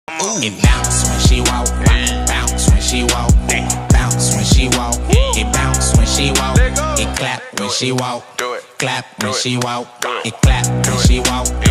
It bounce when she walk, bounce when she walk, bounce when she walk. It bounce when she walk, it clap when she walk, clap when she walk, it clap when she walk.